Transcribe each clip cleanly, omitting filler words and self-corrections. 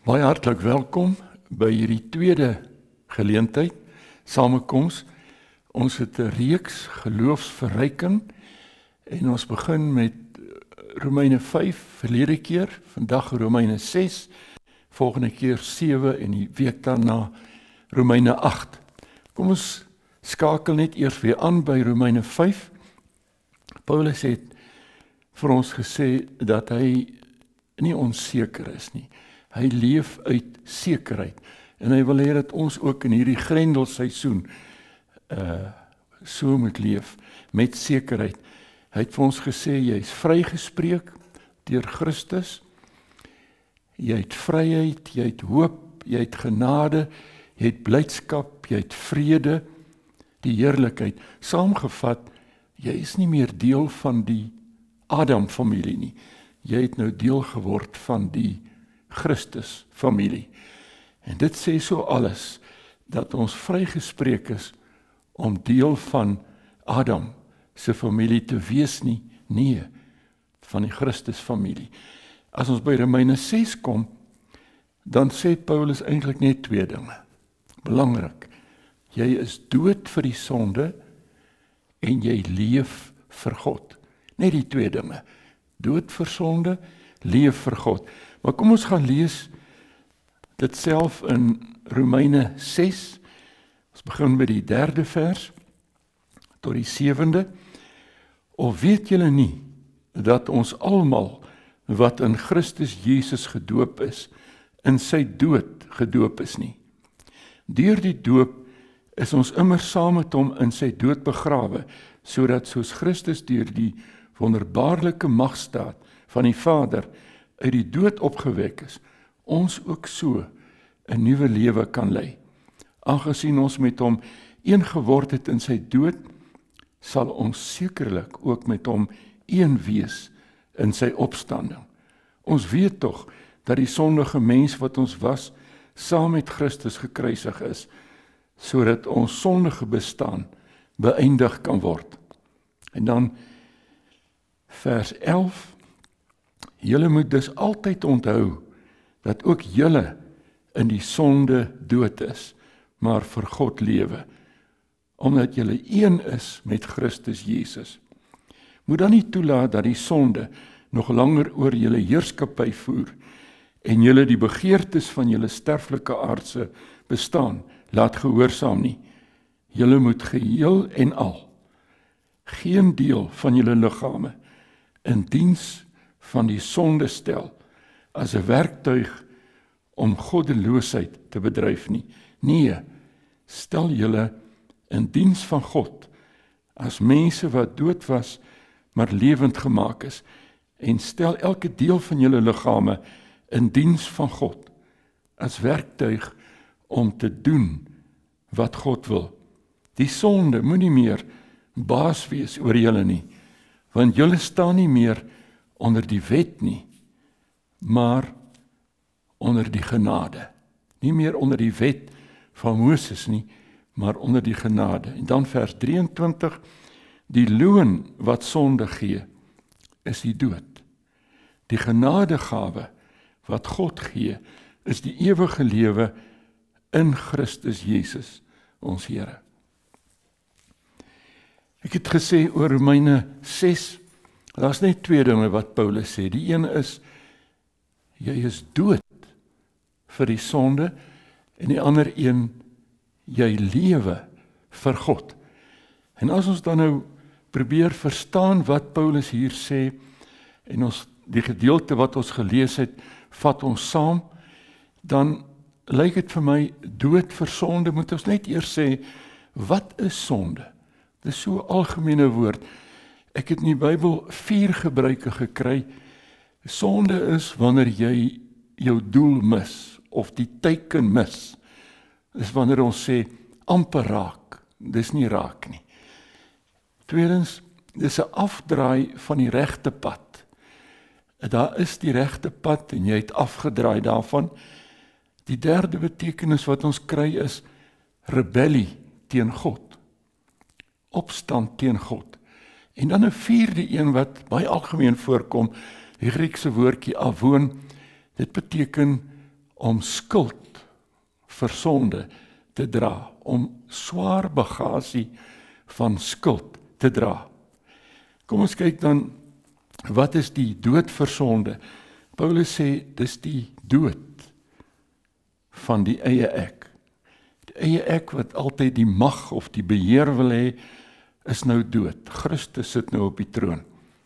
Baie hartlik welkom by hierdie tweede geleentheid, samekoms. Ons het 'n reeks geloofsverryking en ons begin met Romeine 5 verlede keer, vandag Romeine 6, volgende keer 7 en die week daarna Romeine 8. Kom ons skakel net eers weer aan by Romeine 5. Paulus het vir ons gesê dat hy nie onseker is nie. Hy leef uit sekerheid en hy wil hê dat ons ook in hierdie grendelseisoen so moet leef met sekerheid. Hy het vir ons gesê jy is vrygespreek deur Christus. Jy het vryheid, jy het hoop, jy het genade, jy het blydskap, jy het vrede, die heerlikheid. Saamgevat, jy is nie meer deel van die Adam familie nie. Jy het nou deel geword van die Christus familie. En dit sê so alles, dat ons vrygespreek is om deel van Adam se familie te wees nie, nee, van die Christus familie. As ons by Romeine 6 kom, dan sê Paulus eintlik net twee dinge. Belangrik, jy is dood vir die sonde en jy leef vir God. Net die twee dinge, dood vir sonde, leef vir God. Maar kom ons gaan lees dit self in Romeine 6. Ons begin by die 3de vers tot die 7de. Of weet julle nie dat ons almal wat in Christus Jesus gedoop is, in sy dood gedoop is nie? Deur die doop is ons immer saam met hom in sy dood begrawe, sodat soos Christus deur die wonderbaarlike magstaat van die Vader uit die dood opgewek is, ons ook so 'n nuwe lewe kan lei. Aangesien ons met hom een geword het in sy dood, sal ons sekerlik ook met hom een wees in sy opstanding. Ons weet tog dat die sondige mens wat ons was, saam met Christus gekruisig is, sodat ons sondige bestaan beëindig kan word. En dan vers 11, julle moet dus altyd onthou, dat ook julle in die sonde dood is, maar vir God lewe, omdat julle een is met Christus Jesus. Moet dan nie toelaat dat die sonde nog langer oor julle heerskappy voer, en julle die begeertes van julle sterflike aardse bestaan laat gehoorsaam nie. Julle moet geheel en al geen deel van julle liggame in diens van die sonde stel as 'n werktuig om goddeloosheid te bedryf nie. Nee, stel julle in diens van God as mense wat dood was, maar lewend gemaak is, en stel elke deel van julle liggame in diens van God as werktuig om te doen wat God wil. Die sonde moenie meer baas wees oor julle nie, want julle staan nie meer onder die wet nie, maar onder die genade. Nie meer onder die wet van Moses nie, maar onder die genade. En dan vers 23, die loon wat sonde gee, is die dood. Die genadegawe wat God gee, is die ewige lewe in Christus Jesus, ons Here. Ek het gesê oor Romeine 6, daar's net twee dinge wat Paulus sê. Die een is, jy is dood vir die sonde, en die ander een, jy lewe vir God. En as ons dan nou probeer verstaan wat Paulus hier sê, en ons die gedeelte wat ons gelees het, vat ons saam, dan lyk dit vir my, dood vir sonde, moet ons net eers sê, wat is sonde? Dit is so 'n algemene woord. Ek het in die Bybel 4 gebruike gekry. Sonde is wanneer jy jou doel mis, of die teiken mis. Dis wanneer ons sê, amper raak, dis nie raak nie. Tweedens, dis 'n afdraai van die regte pad. Daar is die regte pad en jy het afgedraai daarvan. Die derde betekenis wat ons kry is rebellie teen God. Opstand teen God. En dan 'n vierde een wat baie algemeen voorkom, die Griekse woordjie avon, dit beteken om skuld vir sonde te dra, om swaar bagasie van skuld te dra. Kom ons kyk dan, wat is die dood vir sonde? Paulus sê, dis die dood van die eie ek. Die eie ek wat altyd die mag of die beheer wil hê, is nou dood. Christus sit nou op die troon.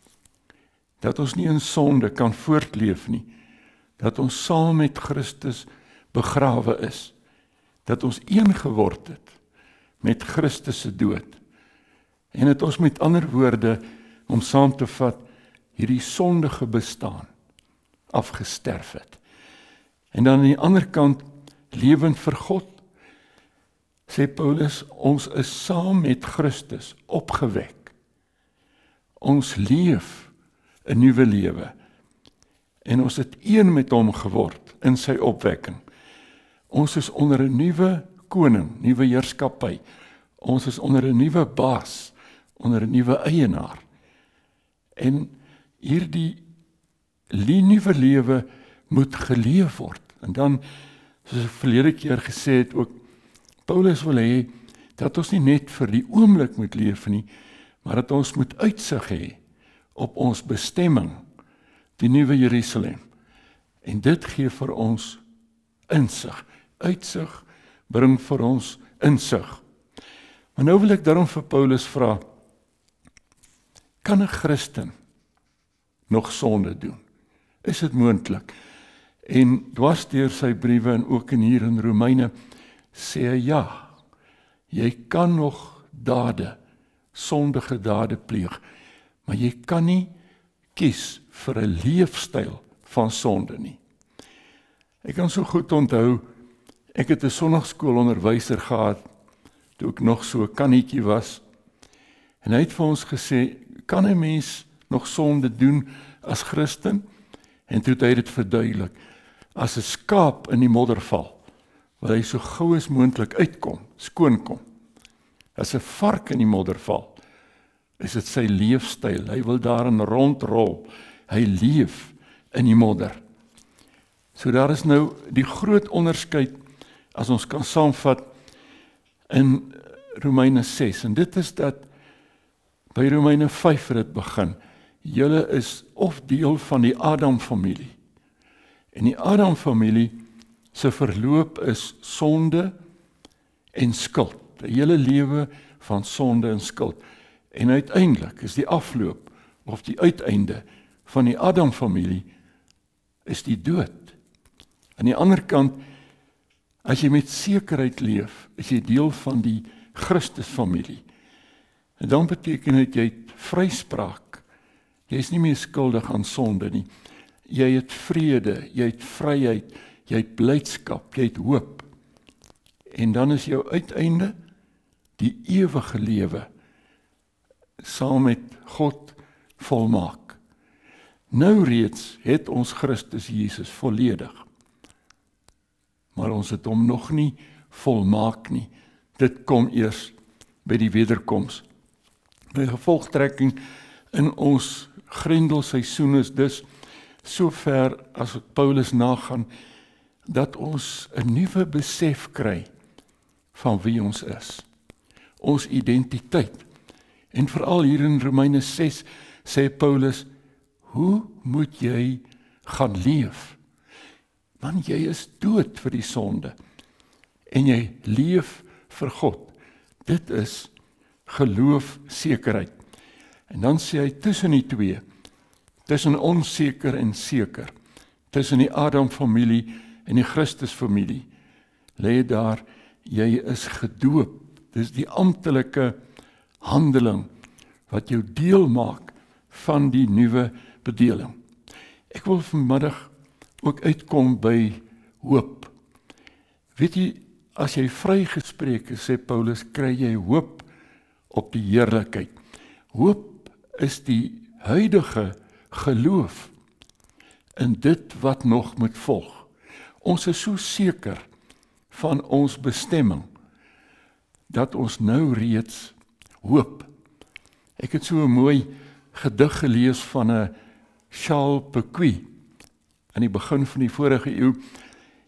Dat ons nie in sonde kan voortleef nie. Dat ons saam met Christus begrawe is. Dat ons een geword het met Christus se dood. En het ons met ander woorde, om saam te vat, hierdie sondige bestaan afgesterf het. En dan aan die ander kant, lewend vir God, sê Paulus, ons is saam met Christus opgewek. Ons leef 'n nuwe lewe. En ons het een met hom geword in sy opwekking. Ons is onder 'n nuwe koning, nuwe heerskappy. Ons is onder 'n nuwe baas, onder 'n nuwe eienaar. En hierdie nuwe lewe moet geleef word. En dan, soos ek verlede keer gesê het ook, Paulus wil hê dat ons nie net vir die oomblik moet leef nie, maar dat ons moet uitsig hê op ons bestemming, die nuwe Jerusalem. En dit gee vir ons insig. Uitsig bring vir ons insig. Maar nou wil ek daarom vir Paulus vra, kan 'n Christen nog sonde doen? Is dit moontlik? En dwars deur sy briewe en ook hier in Romeine sê hy ja, jy kan nog dade, sondige dade pleeg, maar jy kan nie kies vir 'n leefstyl van sonde nie. Ek kan so goed onthou, ek het 'n sonnaarskoolonderwyser gehad, toe ek nog so 'n kannetjie was, en hy het vir ons gesê, kan 'n mens nog sonde doen as Christen? En toe het hy dit verduidelik, as 'n skaap in die modder val, wil hy so gou as moontlik uitkom, skoon kom. As 'n vark in die modder val, is dit sy leefstyl, hy wil daarin rondrol, hy leef in die modder. So daar is nou die groot onderskeid, as ons kan saamvat, in Romeine 6, en dit is dat, by Romeine 5 het dit begin, julle is of deel van die Adam-familie, en die Adam-familie se verloop is sonde en skuld, 'n hele lewe van sonde en skuld, en uiteindelik is die afloop, of die uiteinde van die Adam-familie, is die dood. Aan die ander kant, as jy met sekerheid leef, is jy deel van die Christus-familie, en dan beteken dit, jy het vryspraak, jy is nie meer skuldig aan sonde nie, jy het vrede, jy het vryheid, jy het blydskap, jy het hoop, en dan is jou uiteinde, die ewige lewe, saam met God volmaak. Nou reeds het ons Christus Jesus volledig, maar ons het hom nog nie volmaak nie, dit kom eers by die wederkoms. My gevolgtrekking in ons grendelseisoen is dus, so ver as Paulus nagaan, dat ons 'n nuwe besef kry van wie ons is, ons identiteit. En veral hier in Romeine 6 sê Paulus, hoe moet jy gaan leef? Want jy is dood vir die sonde, en jy leef vir God. Dit is geloof, sekerheid. En dan sê hy tussen die twee, tussen onseker en seker, tussen die Adam-familie en die Christus-familie, lê daar, jy is gedoop. Dis die amptelike handeling wat jou deel maak van die nuwe bedeling. Ek wil vanmiddag ook uitkom by hoop. Weet jy, as jy vrygespreek is, sê Paulus, kry jy hoop op die heerlikheid. Hoop is die huidige geloof in dit wat nog moet volg. Ons is so seker van ons bestemming, dat ons nou reeds hoop. Ek het so 'n mooi gedig gelees van 'n Charles Peguy, aan die begin van die vorige eeu,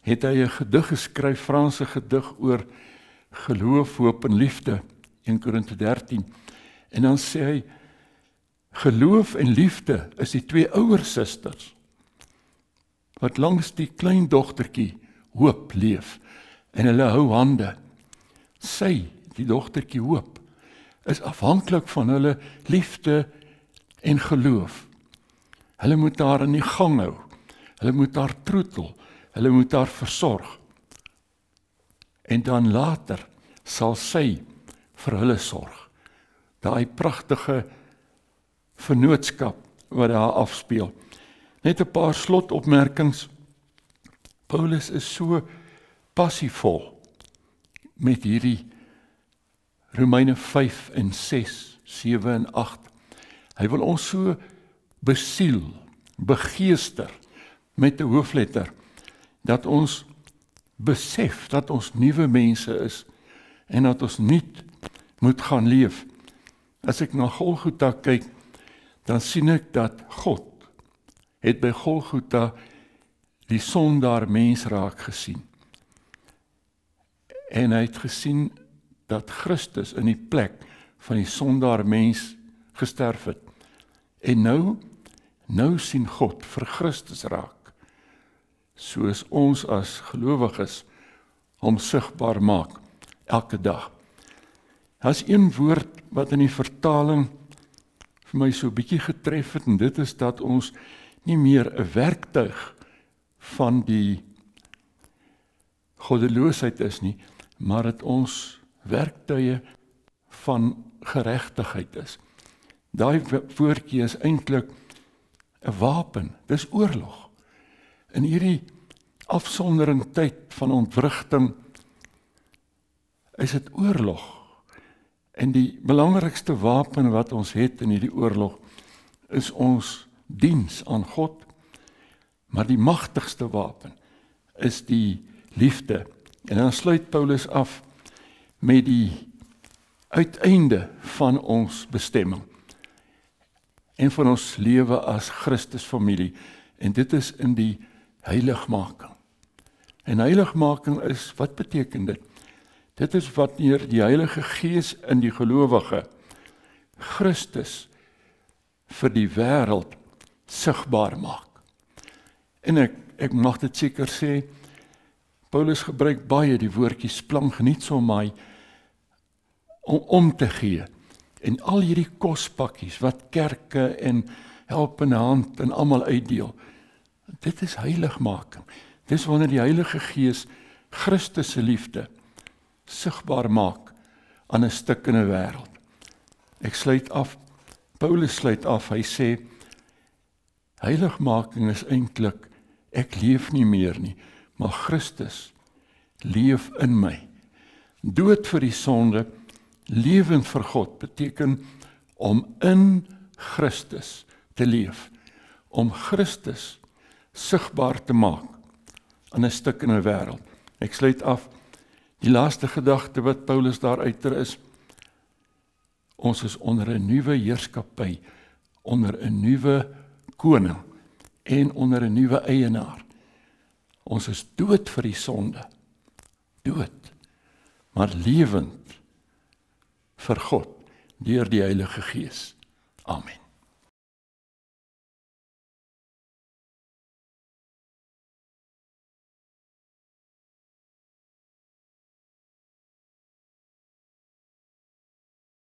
het hy 'n gedig geskryf, Franse gedig oor geloof, hoop en liefde, 1 Korinte 13. En dan sê hy, geloof en liefde is die twee ouer susters, wat langs die klein dogtertjie hoop leef, en hulle hou hande. Sy, die dogtertjie hoop, is afhanklik van hulle liefde en geloof. Hulle moet haar in die gang hou, hulle moet haar troetel, hulle moet haar versorg. En dan later sal sy vir hulle sorg. Daai pragtige vennootskap wat daar afspeel. Net 'n paar slotopmerkings. Paulus is so passievol met hierdie Romeine 5 en 6, 7 en 8. Hy wil ons so besiel, begeester met 'n hoofletter, dat ons besef dat ons nuwe mense is en dat ons nuut moet gaan leef. As ek na Golgotha kyk, dan sien ek dat God het by Golgotha die sondaar mens raak gesien. En hy het gesien dat Christus in die plek van die sondaar mens gesterf het. En nou sien God vir Christus raak, soos ons as gelowiges hom sigbaar maak elke dag. Daar's een woord wat in die vertaling vir my so 'n bietjie getref het, en dit is dat ons nie meer 'n werktuig van die goddeloosheid is nie, maar dat ons werktuie van geregtigheid is. Daai woordjie is eintlik 'n wapen, dis oorlog. In hierdie afsondering tyd van ontwrigting is dit oorlog. En die belangrikste wapen wat ons het in hierdie oorlog is ons diens aan God, maar die magtigste wapen is die liefde. En dan sluit Paulus af met die uiteinde van ons bestemming en van ons lewe as Christusfamilie, en dit is in die heiligmaking. En heiligmaking is, wat beteken dit? Dit is wanneer die Heilige Gees in die gelowige Christus vir die wêreld sigbaar maak. En ek mag dit seker sê, Paulus gebruik baie die woordjie splangnietsomai om te gee. En al hierdie kospakkies wat kerke en helpende hand en almal uitdeel, dit is heiligmaking. Dis wanneer die Heilige Gees Christus se liefde sigbaar maak aan 'n stikkende wêreld. Ek sluit af, Paulus sluit af, hy sê, heiligmaking is eintlik, ek leef nie meer nie, maar Christus leef in my. Dood vir die sonde, lewen vir God, beteken om in Christus te leef, om Christus sigbaar te maak aan 'n stikkende wêreld. Ek sluit af, die laaste gedagte wat Paulus daar uiter is, ons is onder 'n nuwe heerskappy, onder 'n nuwe koning en onder 'n nuwe eienaar. Ons is dood vir die sonde, dood, maar lewend vir God deur die Heilige Gees. Amen.